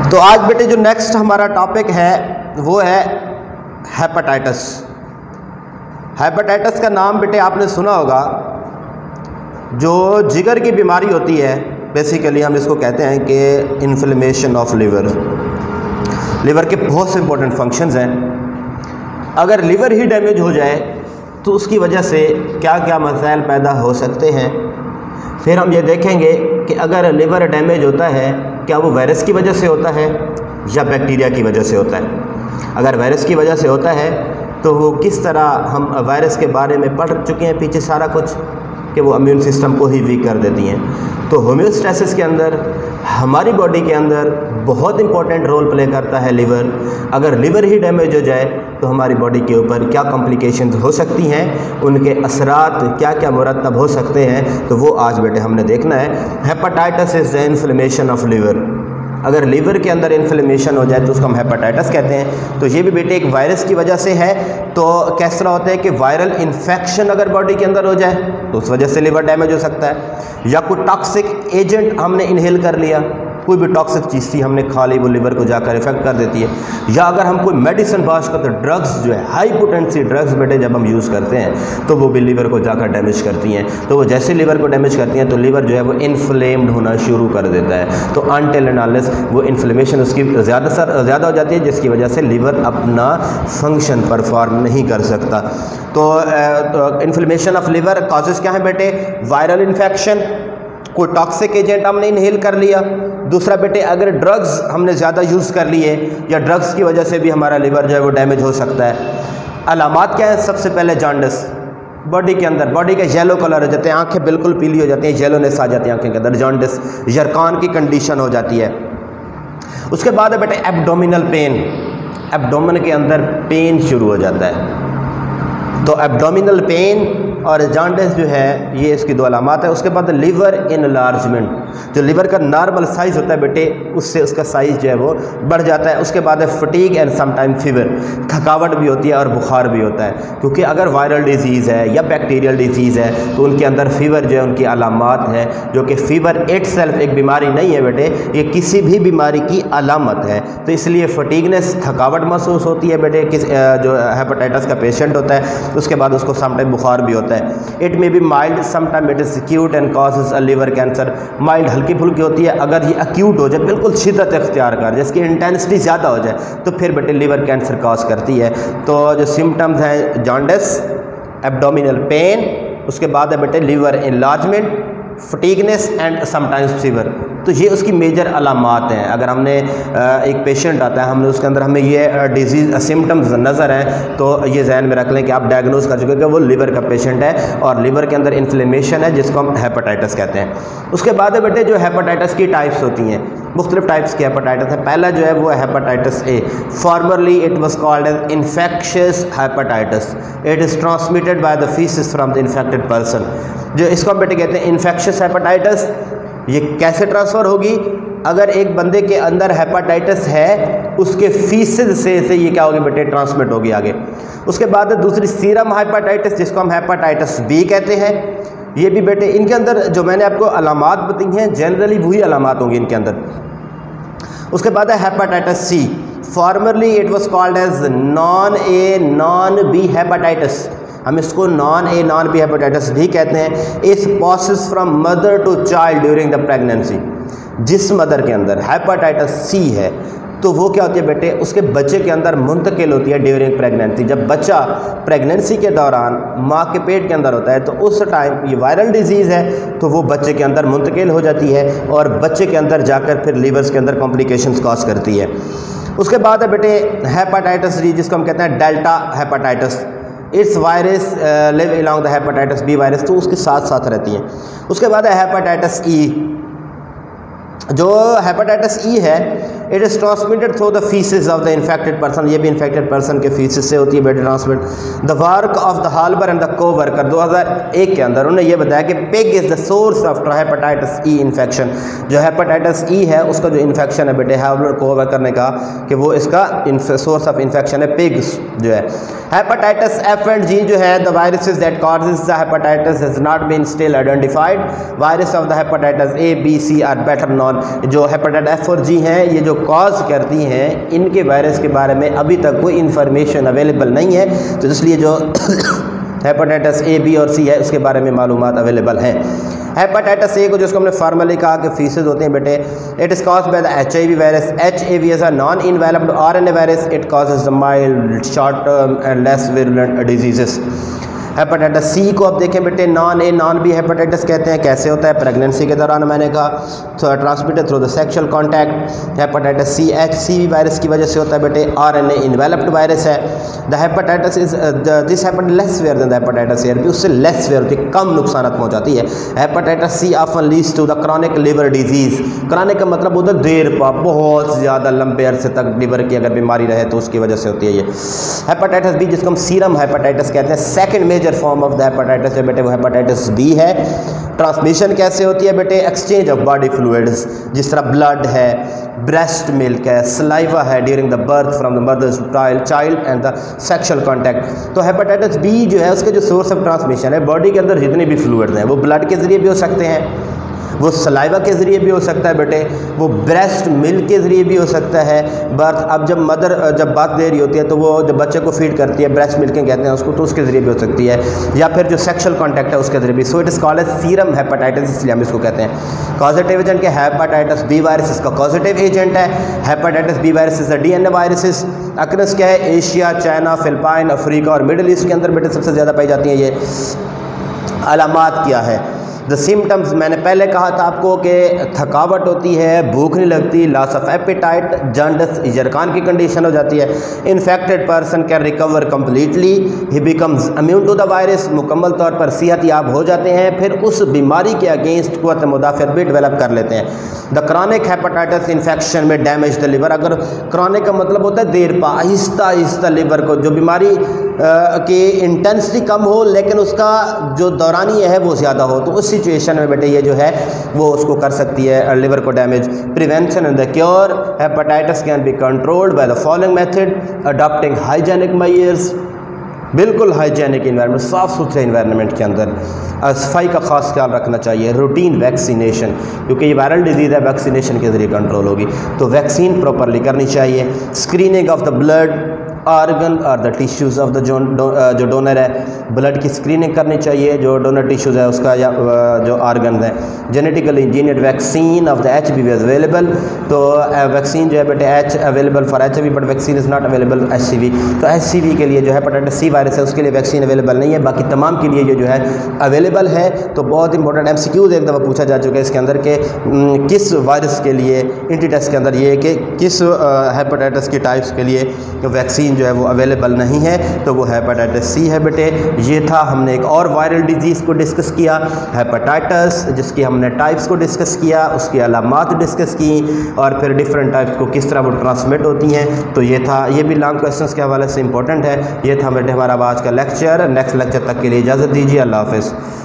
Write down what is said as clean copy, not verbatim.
तो आज बेटे जो नेक्स्ट हमारा टॉपिक है वो है हेपेटाइटिस। हेपेटाइटिस का नाम बेटे आपने सुना होगा। जो जिगर की बीमारी होती है, बेसिकली हम इसको कहते हैं कि इन्फ्लेमेशन ऑफ लिवर। लिवर के बहुत से इंपॉर्टेंट फंक्शंस हैं। अगर लिवर ही डैमेज हो जाए तो उसकी वजह से क्या क्या मसाइल पैदा हो सकते हैं। फिर हम ये देखेंगे कि अगर लिवर डैमेज होता है, क्या वो वायरस की वजह से होता है या बैक्टीरिया की वजह से होता है। अगर वायरस की वजह से होता है तो वो किस तरह, हम वायरस के बारे में पढ़ चुके हैं पीछे सारा कुछ, कि वो इम्यून सिस्टम को ही वीक कर देती हैं। तो होम्योस्टेसिस के अंदर, हमारी बॉडी के अंदर बहुत इंपॉर्टेंट रोल प्ले करता है लिवर। अगर लिवर ही डैमेज हो जाए तो हमारी बॉडी के ऊपर क्या कॉम्प्लिकेशंस हो सकती हैं, उनके असरात क्या क्या मुरतब हो सकते हैं, तो वो आज बेटे हमने देखना है। Hepatitis is the inflammation of liver. अगर लीवर के अंदर इन्फ्लेमेशन हो जाए तो उसको हम हेपेटाइटिस कहते हैं। तो ये भी बेटे एक वायरस की वजह से है। तो कैस तरह होता है कि वायरल इन्फेक्शन अगर बॉडी के अंदर हो जाए तो उस वजह से लिवर डैमेज हो सकता है। या कोई टॉक्सिक एजेंट हमने इनहेल कर लिया, कोई भी टॉक्सिक चीज़ थी हमने खा ली, वो लिवर को जाकर इफेक्ट कर देती है। या अगर हम कोई मेडिसिन बाश करते हैं, ड्रग्स जो है, हाई पोटेंसी ड्रग्स बेटे जब हम यूज़ करते हैं तो वो भी लिवर को जाकर डैमेज करती हैं। तो वो जैसे लिवर को डैमेज करती हैं तो लिवर जो है वो इन्फ्लेम्ड होना शुरू कर देता है। तो अनटिल एंड अनलेस वो इन्फ्लेमेशन उसकी ज़्यादा हो जाती है, जिसकी वजह से लिवर अपना फंक्शन परफॉर्म नहीं कर सकता। तो इन्फ्लेमेशन ऑफ लिवर कॉजेज़ क्या है बेटे? वायरल इन्फेक्शन, कोई टॉक्सिक एजेंट हमने इनहेल कर लिया। दूसरा बेटे अगर ड्रग्स हमने ज़्यादा यूज़ कर लिए या ड्रग्स की वजह से भी हमारा लिवर जो है वो डैमेज हो सकता है। अलामात क्या है? सबसे पहले जॉन्डिस, बॉडी के अंदर बॉडी का येलो कलर हो जाते हैं, आंखें बिल्कुल पीली हो जाती हैं, येलोनेस आ जाती है आंखें के अंदर, जॉन्डिस, यरकान की कंडीशन हो जाती है। उसके बाद है बेटे एब्डोमिनल पेन, एब्डोमेन के अंदर पेन शुरू हो जाता है। तो एब्डोमिनल पेन और जॉन्डिस जो है ये इसकी दो अलामात है। उसके बाद लिवर इनलार्जमेंट, जो लिवर का नॉर्मल साइज़ होता है बेटे उससे उसका साइज़ जो है वो बढ़ जाता है। उसके बाद है फटीग एंड समटाइम फीवर, थकावट भी होती है और बुखार भी होता है, क्योंकि अगर वायरल डिजीज़ है या बैक्टीरियल डिजीज़ है तो उनके अंदर फीवर जो है उनकी अलामात है, जो कि फीवर इटसेल्फ एक बीमारी नहीं है बेटे, ये किसी भी बीमारी की अलामत है। तो इसलिए फटीगनेस, थकावट महसूस होती है बेटे जो हेपेटाइटिस का पेशेंट होता है। उसके बाद उसको समटाइम बुखार भी होता है। It may be mild, sometime it is acute and causes a liver cancer. Mild हल्की फुल्की होती है, अगर ये एक्यूट हो जाए, बिल्कुल शिद्दत इख्तियार कर, जिसकी इंटेंसिटी ज़्यादा हो जाए तो फिर बेटे लिवर कैंसर कॉज करती है। तो जो सिम्टम्स हैं जॉन्डिस, एब्डोमिनल पेन, उसके बाद है बेटे liver enlargement, fatigueness and sometimes fever. तो ये उसकी मेजर अलामात हैं। अगर हमने एक पेशेंट आता है, हमने उसके अंदर हमें ये डिजीज़ सिम्टम्स नज़र हैं तो ये जहन में रख लें कि आप डायग्नोज कर चुके हैं कि वो लिवर का पेशेंट है और लिवर के अंदर इन्फ्लेमेशन है, जिसको हम हेपेटाइटिस कहते हैं। उसके बाद है बेटे जो हेपेटाइटिस की टाइप्स होती हैं, मुख्तलिफ टाइप्स की हेपेटाइटिस है। पहला जो है वो hepatitis A, formerly it was called as infectious hepatitis. It is transmitted by the faeces from the infected person. जो इसको हम बेटे कहते हैं इन्फेक्शियस हेपेटाइटिस। ये कैसे ट्रांसफ़र होगी? अगर एक बंदे के अंदर हेपेटाइटिस है, उसके फीसिस से ये क्या होगी बेटे? ट्रांसमिट होगी आगे। उसके बाद दूसरी सीरम हेपेटाइटिस, जिसको हम हेपेटाइटिस बी कहते हैं। ये भी बेटे इनके अंदर जो मैंने आपको अलामात बताई हैं, जनरली वही अलामात होंगी इनके अंदर। उसके बाद है hepatitis C, formerly it was called as non A non B hepatitis. हम इसको non A non B hepatitis भी कहते हैं। इस passes from mother to child during the pregnancy. जिस मदर के अंदर हेपेटाइटिस सी है तो वो क्या होती है बेटे? उसके बच्चे के अंदर मुंतकिल होती है ड्यूरिंग प्रेगनेंसी। जब बच्चा प्रेगनेंसी के दौरान माँ के पेट के अंदर होता है तो उस टाइम ये वायरल डिजीज़ है तो वो बच्चे के अंदर मुंतकिल हो जाती है और बच्चे के अंदर जाकर फिर लीवर्स के अंदर कॉम्प्लिकेशंस कॉज करती है। उसके बाद है बेटे हेपेटाइटिस डी, जिसको हम कहते हैं delta hepatitis. It's virus live along the hepatitis B virus, तो उसके साथ साथ रहती हैं। उसके बाद है हेपेटाइटिस ई। जो हेपेटाइटिस ई है, it is transmitted through the faeces of the infected person. ये भी इन्फेक्टेड पर्सन के फीसिस से होती है बेटे transmit. The work of the Halber and the coworker 2001 के अंदर उन्होंने ये बताया कि pig is the source of hepatitis E infection. जो हेपेटाइटिस ई है उसका जो इन्फेक्शन है बेटे, हाल्बर को वर्कर ने कहा कि वो इसका सोर्स ऑफ इन्फेक्शन है पिग्स जो है। हेपेटाइटिस एफ एंड जी जो है, the viruses that causes the hepatitis has not been still identified. Virus of the hepatitis A B C are better known. जो हेपेटाइटिस एफ और G हैं, ये जो कॉज करती हैं, इनके वायरस के बारे में अभी तक कोई इन्फॉर्मेशन अवेलेबल नहीं है, तो इसलिए जो हेपेटाइटिस ए, बी और सी है उसके बारे में मालूमात अवेलेबल हैं। हेपेटाइटिस ए को जिसको हमने फार्मली कहा कि फीसेस होते हैं बेटे, it is caused by the HIV virus. HIV is a non enveloped RNA virus, it causes the mild short term and less virulent diseases. Hepatitis C को अब देखें बेटे, नॉन बी हेपेटाइटिस कहते हैं। कैसे होता है? प्रेगनेंसी के दौरान मैंने कहा, तो transmitted through the sexual contact. Hepatitis C HCV virus की वजह से होता है बेटे, RNA इन्वेलप्ड वायरस है। The hepatitis is this hepatitis less where then the hepatitis A, उससे लेस वेयर होती है, कम नुकसान पहुंचाती है। Hepatitis C often leads to the chronic liver disease. Chronic का मतलब होता है देर पा, बहुत ज़्यादा लंबे अरसे तक लिवर की अगर बीमारी रहे तो उसकी वजह से होती है ये। हेपेटाइटिस बी जिसको हम सीरम हेपेटाइटिस कहते हैं, second major form of the hepatitis है बेटे, वो हेपेटाइटिस बी है। ट्रांसमिशन कैसे होती है बेटे? एक्सचेंज ऑफ बॉडी फ्लूइड्स, जिस तरह ब्लड है, ब्रेस्ट मिल्क है, सलाइवा है during the birth from the mothers child and the sexual contact. तो हेपेटाइटिस बी जो है उसके जो सोर्स ऑफ ट्रांसमिशन है, बॉडी के अंदर जितने भी फ्लूइड्स हैं वो ब्लड के ज़रिए भी हो सकते हैं, वो सलाइवा के ज़रिए भी हो सकता है बेटे, वो ब्रेस्ट मिल्क के ज़रिए भी हो सकता है। बर्थ, अब जब मदर जब बात दे रही होती है तो वो जब बच्चे को फीड करती है, ब्रेस्ट मिल्किंग कहते हैं उसको, तो उसके ज़रिए भी हो सकती है, या फिर जो सेक्सुअल कॉन्टैक्ट है उसके ज़रिए भी। So it is called as serum hepatitis, इसलिए हम इसको कहते हैं। पॉजिटिव एजेंट के हेपेटाइटिस बी वायरस इसका पॉजिटिव एजेंट है। Hepatitis B virus is the DNA viruses. Occurrence क्या है? एशिया, चाइना, फिलिपाइन, अफ्रीका और मिडल ईस्ट के अंदर बेटे सबसे ज़्यादा पाई जाती हैं ये। अलामात क्या है? द सिम्टम्स, मैंने पहले कहा था आपको कि थकावट होती है, भूख नहीं लगती, लॉस ऑफ एपेटाइट, जॉन्डिस, इजरकान की कंडीशन हो जाती है। Infected person can recover completely, he becomes immune to the virus, मुकम्मल तौर पर सेहतयाब हो जाते हैं, फिर उस बीमारी के अगेंस्ट क़ुव्वत मुदाफ़अत भी डेवलप कर लेते हैं। द क्रॉनिक हेपेटाइटिस इन्फेक्शन में डैमेज द लिवर। अगर क्रॉनिक का मतलब होता है देर पा, आहिस्ता आहिस्ता लिवर को, जो बीमारी की इंटेंसिटी कम हो लेकिन उसका जो दौरानी है वो ज़्यादा हो, तो उस सिचुएशन में बेटे ये जो है वो उसको कर सकती है लिवर को damage. Prevention and the cure, hepatitis can be controlled by the following method, adopting hygienic measures, बिल्कुल हाइजेनिक इन्वायरमेंट, साफ़ सुथरे इन्वायरमेंट के अंदर सफाई का खास ख्याल रखना चाहिए। रूटीन वैक्सीनेशन, क्योंकि ये वायरल डिजीज़ है, वैक्सीनेशन के ज़रिए कंट्रोल होगी, तो वैक्सीन प्रॉपरली करनी चाहिए। Screening of the blood organ और द टिश्यूज़ ऑफ द जो डोनर है, ब्लड की स्क्रीनिंग करनी चाहिए, जो डोनर टिश्यूज़ है उसका, या जो ऑर्गन है। Genetically engineered vaccine of the HPV is available, तो वैक्सीन जो है बेटे H available for HPV but vaccine is not available HCV। तो HCV के लिए जो हेपेटाइटिस सी वायरस है उसके लिए वैक्सीन अवेलेबल नहीं है, बाकी तमाम के लिए ये जो है अवेलेबल है। तो बहुत इंपॉर्टेंट MCQs एक दफ़ा पूछा जा चुका है इसके अंदर के किस वायरस के लिए इंटी टेस्ट के अंदर ये कि किस हेपेटाइटिस की टाइप्स के लिए वैक्सीन जो है वो अवेलेबल नहीं है, तो वो हेपेटाइटिस सी है बेटे। ये था, हमने एक और वायरल डिजीज़ को डिस्कस किया, हेपेटाइटिस, जिसकी हमने टाइप्स को डिस्कस किया, उसकी अलामात डिस्कस की, और फिर डिफरेंट टाइप्स को किस तरह वो ट्रांसमिट होती हैं। तो ये था, ये भी लॉन्ग क्वेश्चंस के हवाले से इंपॉर्टेंट है। ये था बेटे हमारा आज का लेक्चर। नेक्स्ट लेक्चर तक के लिए इजाज़त दीजिए। अल्लाह हाफ़िज़।